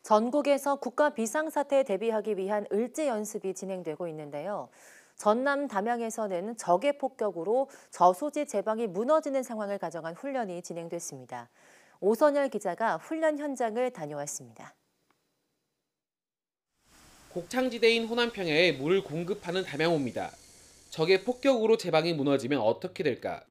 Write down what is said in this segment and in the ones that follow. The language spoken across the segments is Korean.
전국에서 국가 비상사태에 대비하기 위한 을지 연습이 진행되고 있는데요. 전남 담양에서는 적의 폭격으로 저소지 제방이 무너지는 상황을 가정한 훈련이 진행됐습니다. 오선열 기자가 훈련 현장을 다녀왔습니다. 곡창지대인 호남평야에 물을 공급하는 담양호입니다. 적의 폭격으로 제방이 무너지면 어떻게 될까?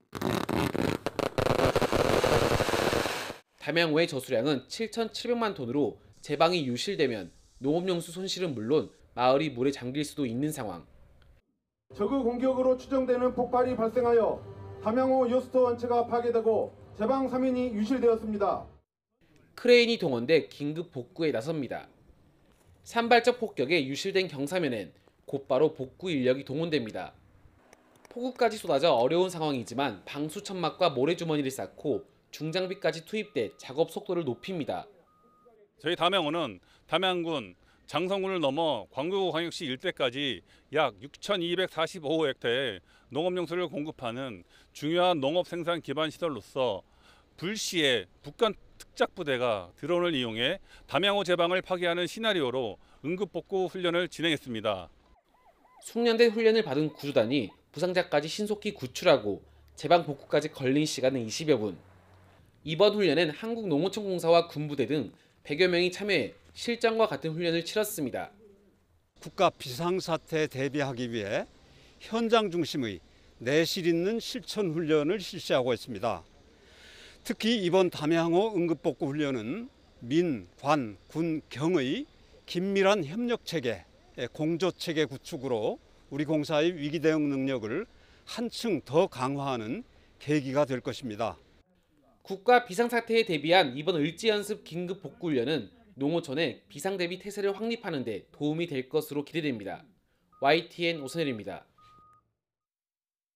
담양호의 저수량은 7,700만 톤으로 제방이 유실되면 농업용수 손실은 물론 마을이 물에 잠길 수도 있는 상황. 적의 공격으로 추정되는 폭발이 발생하여 담양호 요스트 원체가 파괴되고 제방 3인이 유실되었습니다. 크레인이 동원돼 긴급 복구에 나섭니다. 산발적 폭격에 유실된 경사면엔 곧바로 복구 인력이 동원됩니다. 폭우까지 쏟아져 어려운 상황이지만 방수천막과 모래주머니를 쌓고 중장비까지 투입돼 작업 속도를 높입니다. 저희 담양호는 담양군 장성군을 넘어 광교광역시 일대까지 약 6,245헥타의 농업용수를 공급하는 중요한 농업 생산 기반 시설로서 불시에 북한 특작부대가 드론을 이용해 담양호 제방을 파괴하는 시나리오로 응급복구 훈련을 진행했습니다. 숙련된 훈련을 받은 구조단이 부상자까지 신속히 구출하고 제방 복구까지 걸린 시간은 20여 분. 이번 훈련엔 한국농어촌공사와 군부대 등 100여 명이 참여해 실전과 같은 훈련을 치렀습니다. 국가 비상사태에 대비하기 위해 현장 중심의 내실 있는 실천 훈련을 실시하고 있습니다. 특히 이번 담양호 응급복구 훈련은 민, 관, 군, 경의 긴밀한 협력체계, 공조체계 구축으로 우리 공사의 위기 대응 능력을 한층 더 강화하는 계기가 될 것입니다. 국가 비상사태에 대비한 이번 을지연습 긴급복구훈련은 농어촌의 비상대비 태세를 확립하는 데 도움이 될 것으로 기대됩니다. YTN 오선열입니다.